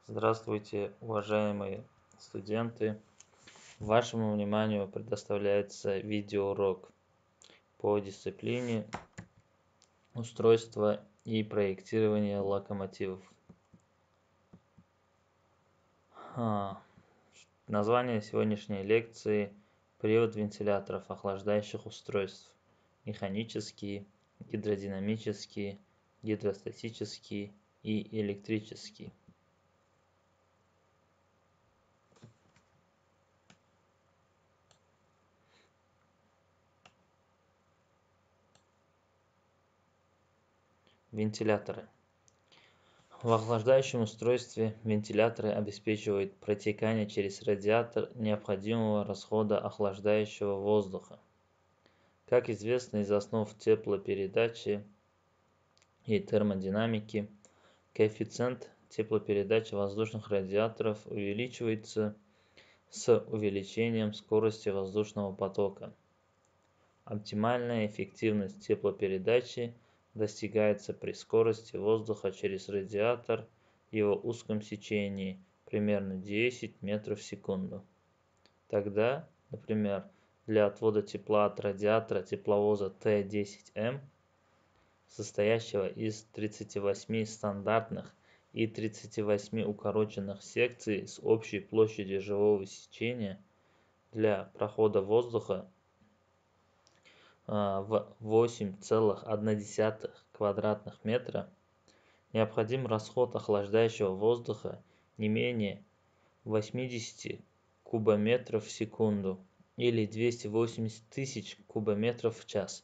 Здравствуйте, уважаемые студенты! Вашему вниманию предоставляется видеоурок по дисциплине устройства и проектирования локомотивов. Название сегодняшней лекции – привод вентиляторов охлаждающих устройств: механические, гидродинамические, гидростатические и электрические. Вентиляторы. В охлаждающем устройстве вентиляторы обеспечивают протекание через радиатор необходимого расхода охлаждающего воздуха. Как известно из основ теплопередачи и термодинамики, коэффициент теплопередачи воздушных радиаторов увеличивается с увеличением скорости воздушного потока. Оптимальная эффективность теплопередачи достигается при скорости воздуха через радиатор в его узком сечении примерно 10 метров в секунду. Тогда, например, для отвода тепла от радиатора тепловоза Т-10М, состоящего из 38 стандартных и 38 укороченных секций с общей площадью живого сечения, для прохода воздуха в 8,1 квадратных метра необходим расход охлаждающего воздуха не менее 80 кубометров в секунду или 280 тысяч кубометров в час.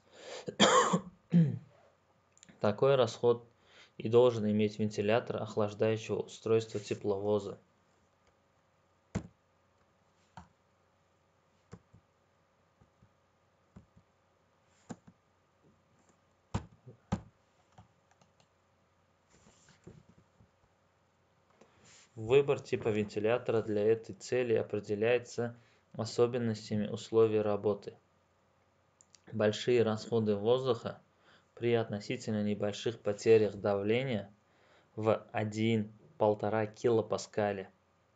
Такой расход и должен иметь вентилятор охлаждающего устройства тепловоза. Выбор типа вентилятора для этой цели определяется особенностями условий работы. Большие расходы воздуха при относительно небольших потерях давления в 1–1,5 килопаскаля.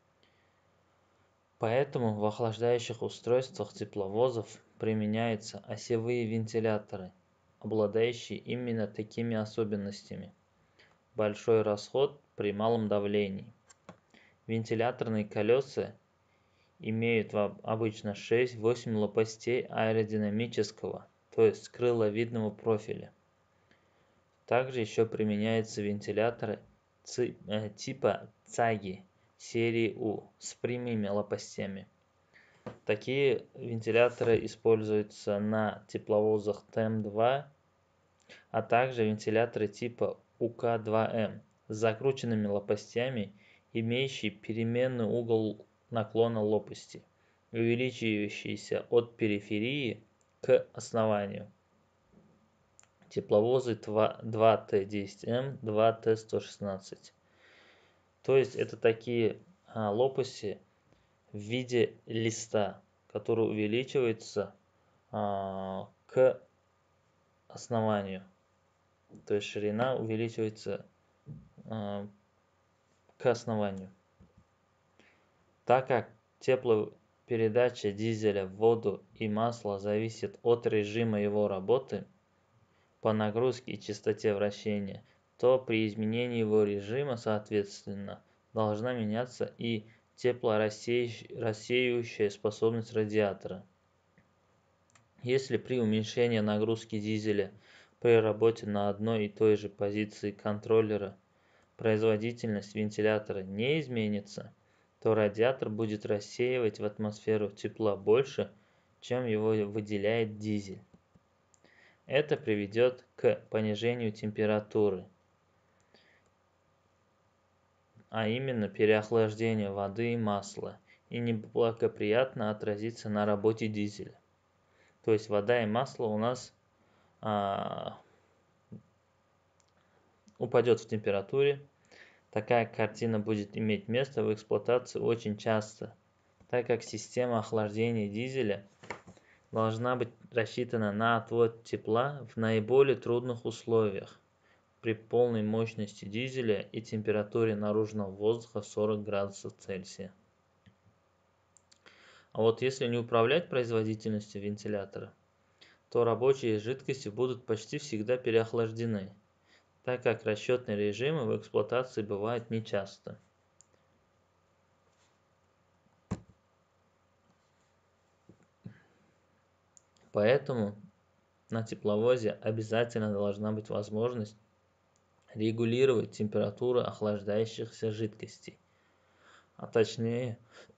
Поэтому в охлаждающих устройствах тепловозов применяются осевые вентиляторы, обладающие именно такими особенностями. Большой расход при малом давлении. Вентиляторные колеса имеют обычно 6–8 лопастей аэродинамического, то есть крыловидного профиля. Также еще применяются вентиляторы типа ЦАГИ серии У с прямыми лопастями. Такие вентиляторы используются на тепловозах ТЭМ-2, а также вентиляторы типа УК-2М с закрученными лопастями, имеющие переменный угол наклона лопасти, увеличивающийся от периферии к основанию. Тепловозы 2Т10М, 2Т116. То есть это такие лопасти в виде листа, который увеличивается к основанию. То есть ширина увеличивается к основанию. Так как теплопередача дизеля в воду и масло зависит от режима его работы по нагрузке и частоте вращения, то при изменении его режима, соответственно, должна меняться и теплорассеивающая способность радиатора. Если при уменьшении нагрузки дизеля при работе на одной и той же позиции контроллера производительность вентилятора не изменится, то радиатор будет рассеивать в атмосферу тепла больше, чем его выделяет дизель. Это приведет к понижению температуры, а именно переохлаждению воды и масла, и неблагоприятно отразится на работе дизеля. То есть вода и масло у нас упадет в температуре. Такая картина будет иметь место в эксплуатации очень часто, так как система охлаждения дизеля должна быть рассчитана на отвод тепла в наиболее трудных условиях. при полной мощности дизеля и температуре наружного воздуха 40 градусов Цельсия. А вот если не управлять производительностью вентилятора, то рабочие жидкости будут почти всегда переохлаждены, так как расчетные режимы в эксплуатации бывают нечасто. Поэтому на тепловозе обязательно должна быть возможность регулировать температуру охлаждающихся жидкостей, а точнее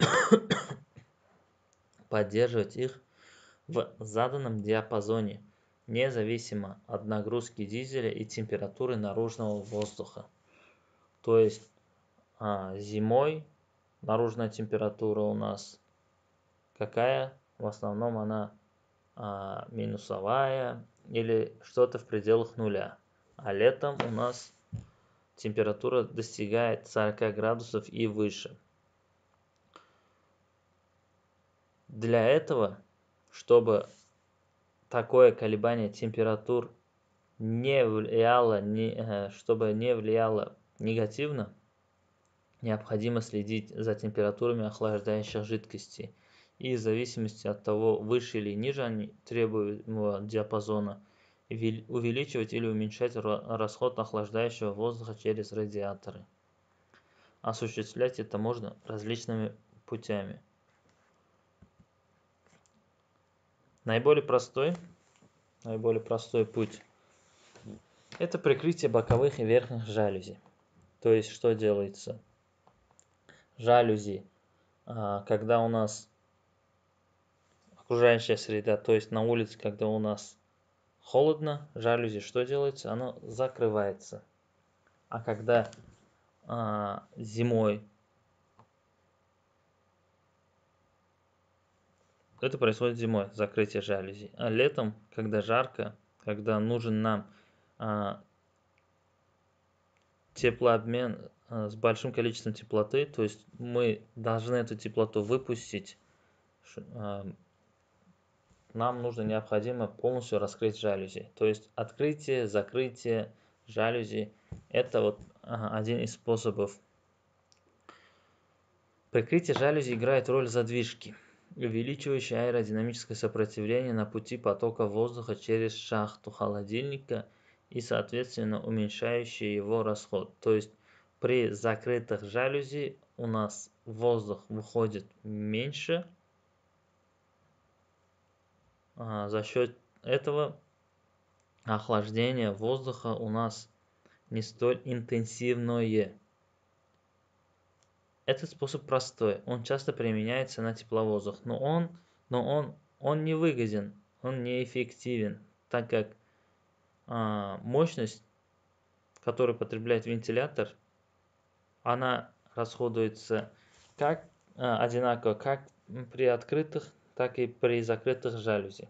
поддерживать их в заданном диапазоне, независимо от нагрузки дизеля и температуры наружного воздуха. То есть зимой наружная температура у нас какая? В основном она минусовая или что-то в пределах нуля. А летом у нас температура достигает 40 градусов и выше. Для этого, чтобы такое колебание температур не влияло, чтобы не влияло негативно, необходимо следить за температурами охлаждающих жидкостей. И в зависимости от того, выше или ниже они требуемого диапазона, увеличивать или уменьшать расход охлаждающего воздуха через радиаторы. Осуществлять это можно различными путями. Наиболее простой путь – это прикрытие боковых и верхних жалюзи. То есть что делается? Жалюзи, когда у нас окружающая среда, то есть на улице, когда у нас холодно, жалюзи что делается? Оно закрывается. А когда зимой это происходит зимой, закрытие жалюзи. А летом, когда жарко, когда нужен нам теплообмен с большим количеством теплоты, то есть мы должны эту теплоту выпустить, нам необходимо полностью раскрыть жалюзи. То есть открытие, закрытие жалюзи – это вот один из способов. Прикрытие жалюзи играет роль задвижки, увеличивающей аэродинамическое сопротивление на пути потока воздуха через шахту холодильника и, соответственно, уменьшающее его расход. То есть при закрытых жалюзи у нас воздух выходит меньше, за счет этого охлаждение воздуха у нас не столь интенсивное. Этот способ простой, он часто применяется на тепловозах, но он не выгоден, он неэффективен, так как мощность, которую потребляет вентилятор, она расходуется как одинаково как при открытых, так и при закрытых жалюзи.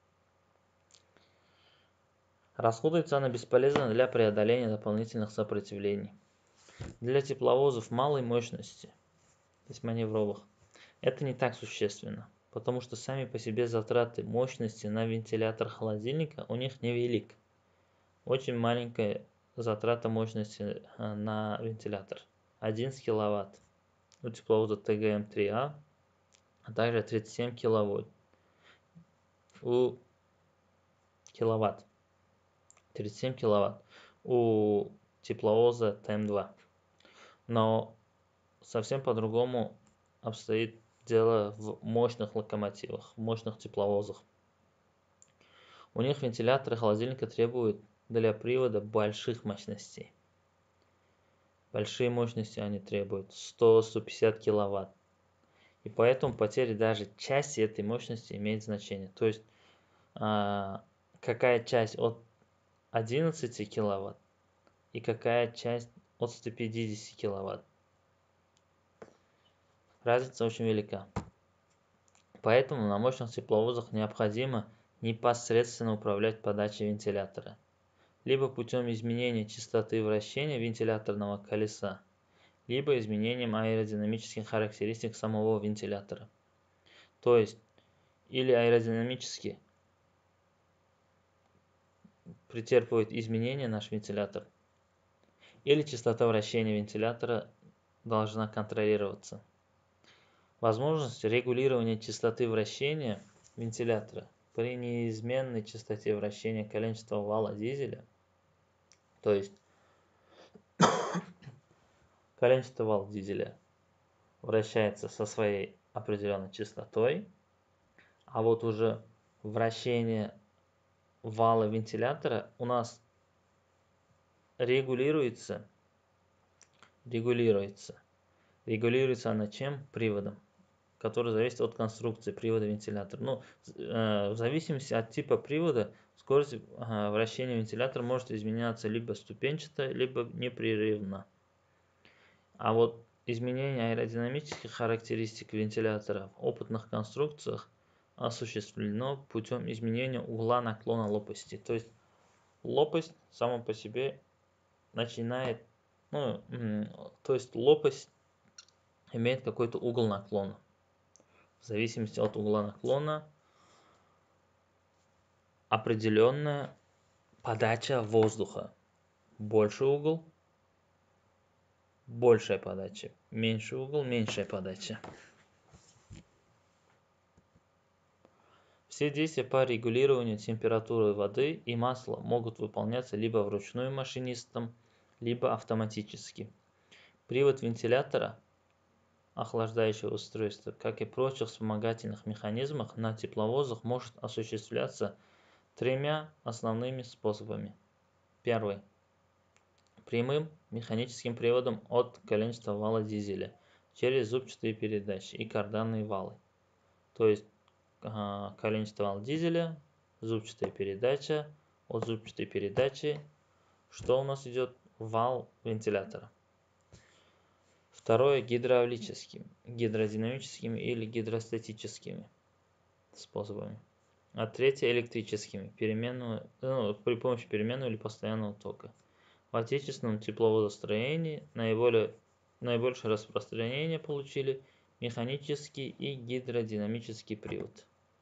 Расходуется она бесполезно для преодоления дополнительных сопротивлений. Для тепловозов малой мощности, то есть маневровых, это не так существенно, потому что сами по себе затраты мощности на вентилятор холодильника у них невелик. Очень маленькая затрата мощности на вентилятор. 11 киловатт у тепловоза ТГМ-3А, а также 37 киловатт у 37 киловатт у тепловоза ТМ-2. Но совсем по-другому обстоит дело в мощных локомотивах, в мощных тепловозах. У них вентиляторы холодильника требуют для привода больших мощностей. Большие мощности они требуют 100-150 киловатт. И поэтому потеря даже части этой мощности имеет значение. То есть какая часть от 11 киловатт и какая часть от 150 киловатт. Разница очень велика. Поэтому на мощных тепловозах необходимо непосредственно управлять подачей вентилятора, либо путем изменения частоты вращения вентиляторного колеса, либо изменением аэродинамических характеристик самого вентилятора. То есть, или аэродинамически претерпывает изменения наш вентилятор, или частота вращения вентилятора должна контролироваться. Возможность регулирования частоты вращения вентилятора при неизменной частоте вращения количества вала дизеля, то есть количество вал дизеля вращается со своей определенной частотой, а вот уже вращение вала вентилятора у нас регулируется она чем? Приводом, который зависит от конструкции привода вентилятора. Ну, в зависимости от типа привода скорость вращения вентилятора может изменяться либо ступенчато, либо непрерывно. А вот изменение аэродинамических характеристик вентилятора в опытных конструкциях осуществлено путем изменения угла наклона лопасти. То есть лопасть сама по себе начинает, то есть лопасть имеет какой-то угол наклона. В зависимости от угла наклона определенная подача воздуха. Больший угол – большая подача, меньший угол – меньшая подача. Все действия по регулированию температуры воды и масла могут выполняться либо вручную машинистом, либо автоматически. Привод вентилятора, охлаждающего устройства, как и прочих вспомогательных механизмах на тепловозах может осуществляться тремя основными способами. Первый. Прямым механическим приводом от коленчатого вала дизеля через зубчатые передачи и карданные валы. То есть коленчатый вал дизеля, зубчатая передача, от зубчатой передачи, что у нас идет? Вал вентилятора. Второе гидравлическими, гидродинамическими или гидростатическими способами. А третье электрическими, при помощи переменного или постоянного тока. В отечественном тепловозостроении наибольшее распространение получили механический и гидродинамический привод.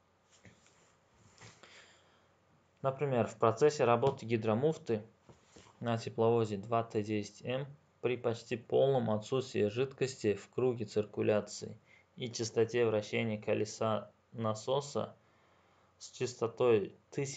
Например, в процессе работы гидромуфты на тепловозе 2Т10М при почти полном отсутствии жидкости в круге циркуляции и частоте вращения колеса насоса с частотой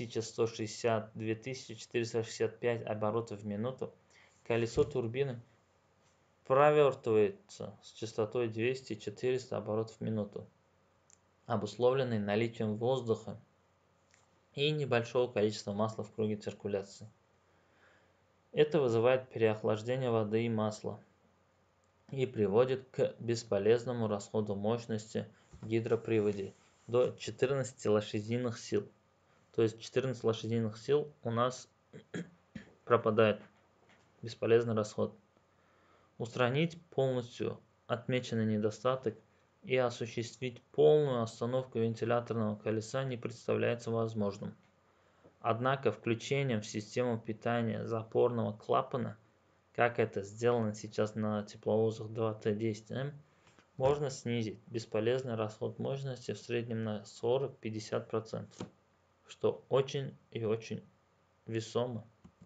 1160-2465 оборотов в минуту, колесо турбины провертывается с частотой 200-400 оборотов в минуту, обусловленной наличием воздуха и небольшого количества масла в круге циркуляции. Это вызывает переохлаждение воды и масла и приводит к бесполезному расходу мощности в гидроприводе до 14 лошадиных сил. То есть 14 лошадиных сил у нас пропадает, бесполезный расход. Устранить полностью отмеченный недостаток и осуществить полную остановку вентиляторного колеса не представляется возможным. Однако включением в систему питания запорного клапана, как это сделано сейчас на тепловозах 2Т10М, можно снизить бесполезный расход мощности в среднем на 40-50%, что очень и очень весомо.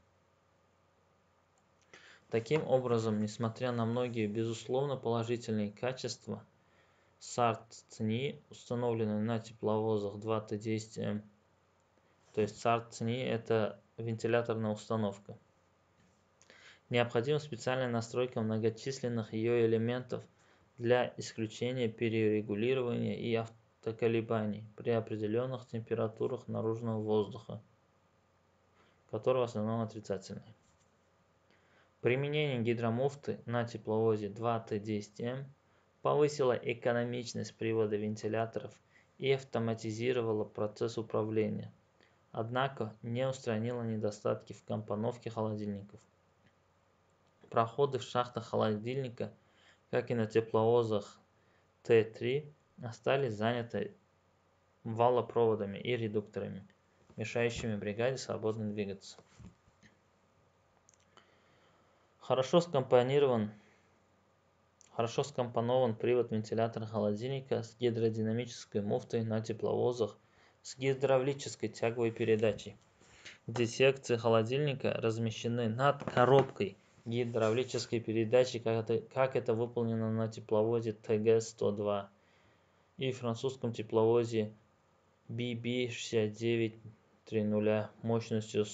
Таким образом, несмотря на многие безусловно положительные качества САРТ-ЦНИ, установленные на тепловозах 2Т10М, то есть САРТ-ЦНИ – это вентиляторная установка, необходима специальная настройка многочисленных ее элементов для исключения перерегулирования и автоколебаний при определенных температурах наружного воздуха, которые в основном отрицательные. Применение гидромуфты на тепловозе 2Т10М повысило экономичность привода вентиляторов и автоматизировало процесс управления, однако не устранило недостатки в компоновке холодильников. Проходы в шахтах холодильника, как и на тепловозах Т3, остались заняты валопроводами и редукторами, мешающими бригаде свободно двигаться. Хорошо скомпонован привод вентилятора холодильника с гидродинамической муфтой на тепловозах с гидравлической тяговой передачей, где секции холодильника размещены над коробкой гидравлической передачи, как это выполнено на тепловозе ТГ-102 и французском тепловозе BB6930 мощностью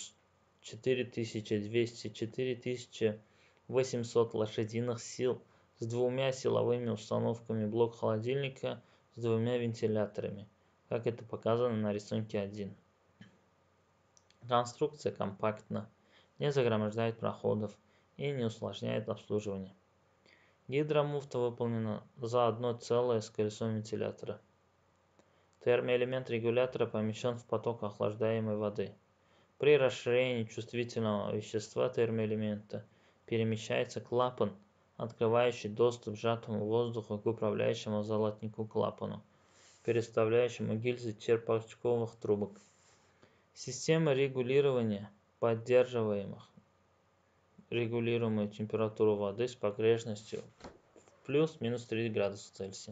4200-4800 лошадиных сил с двумя силовыми установками блок холодильника с двумя вентиляторами, как это показано на рисунке 1. Конструкция компактна, не загромождает проходов и не усложняет обслуживание. Гидромуфта выполнена за одно целое с колесом вентилятора. Термоэлемент регулятора помещен в поток охлаждаемой воды. При расширении чувствительного вещества термоэлемента перемещается клапан, открывающий доступ сжатому воздуху к управляющему золотнику клапану, переставляющему гильзы черпачковых трубок. Система регулирования регулируемую температуру воды с погрешностью в плюс-минус 3 градуса Цельсия.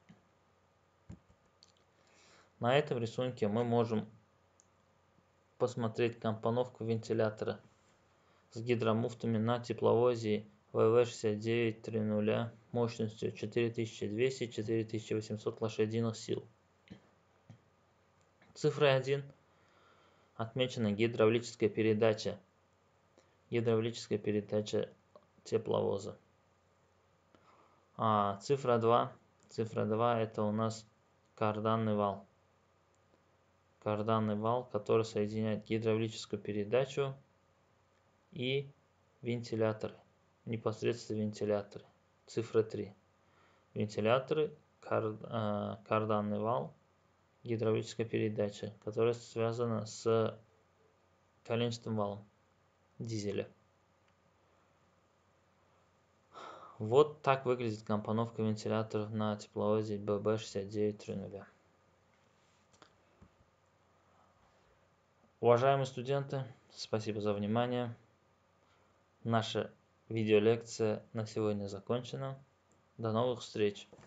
На этом рисунке мы можем посмотреть компоновку вентилятора с гидромуфтами на тепловозе ВВ6930 мощностью 4200-4800 лошадиных сил. Цифрой 1 отмечена гидравлическая передача тепловоза. А цифра 2 это у нас карданный вал, который соединяет гидравлическую передачу и вентиляторы, непосредственно вентиляторы. Цифра 3. Вентиляторы, карданный вал, гидравлическая передача, которая связана с коленчатым валом дизеля. Вот так выглядит компоновка вентиляторов на тепловозе ББ6930. Уважаемые студенты, спасибо за внимание. Наша видеолекция на сегодня закончена. До новых встреч!